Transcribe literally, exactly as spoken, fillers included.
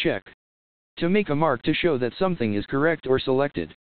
Check. To make a mark to show that something is correct or selected.